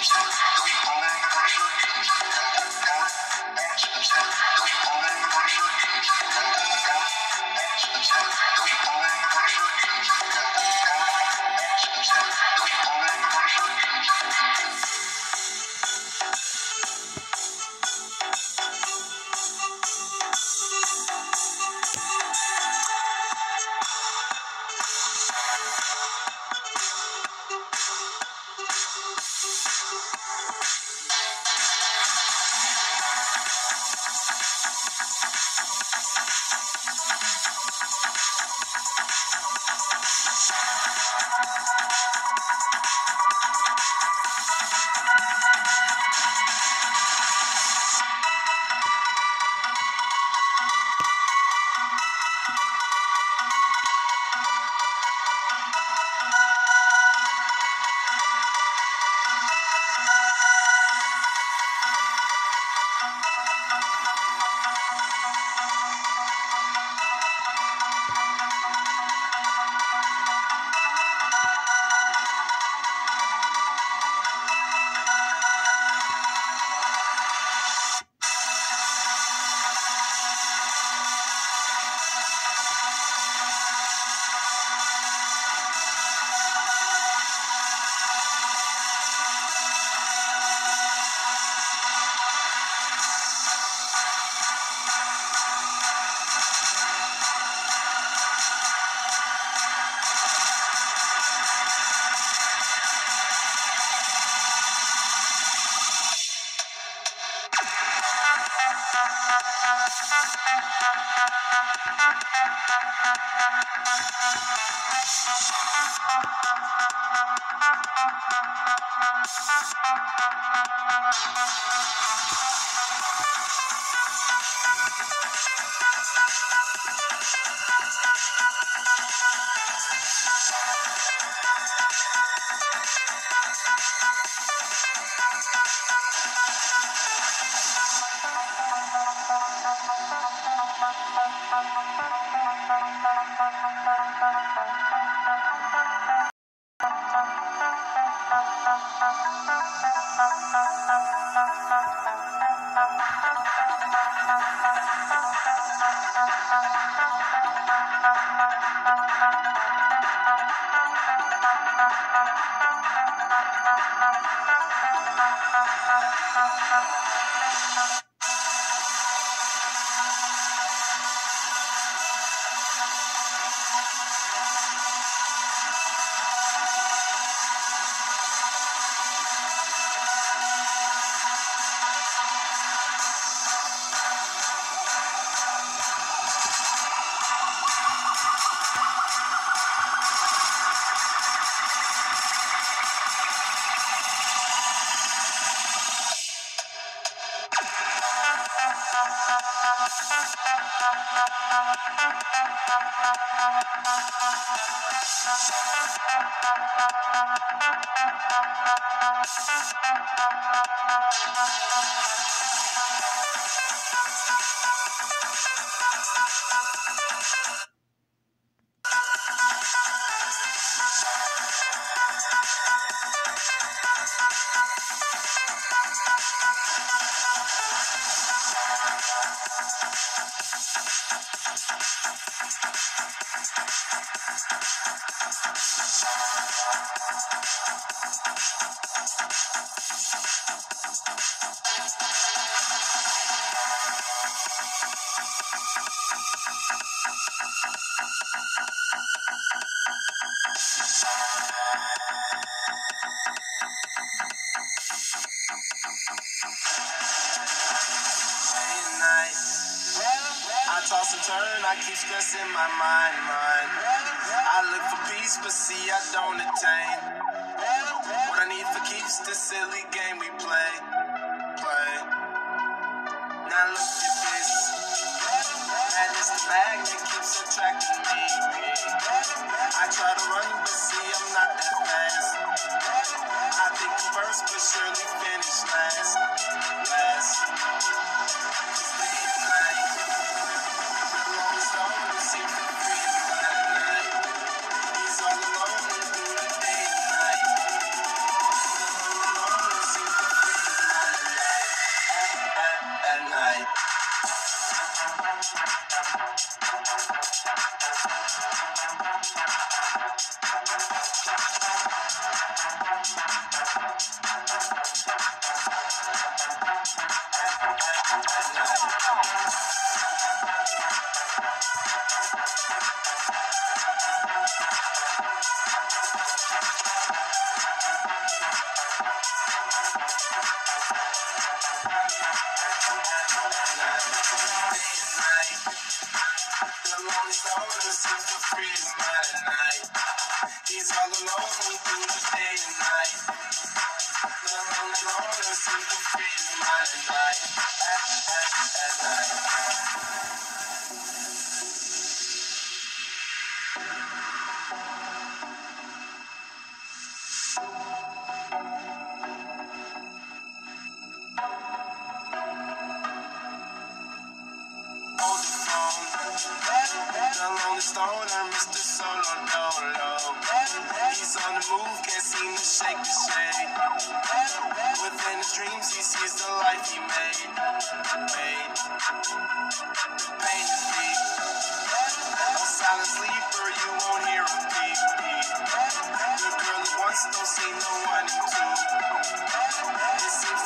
Toss and turn, I keep stressing my mind. I look for peace, but see I don't attain. What I need for keeps this silly game we play. Now look at this. Madness the magnet keeps attracting me. I try to run, but see I'm not that fast. I think I'm first, but surely finish last. See free his mind at night. He's all alone through the day and night. The lonely loner seems to free his mind at night. At night. Hold the phone. The lonely stoner, Mr. Solo Dolo. He's on the move, can't seem to shake the shade. Within his dreams, he sees the life he made. The pain is deep. A silent sleeper, you won't hear him peep. The girl he wants don't see no one in two. It seems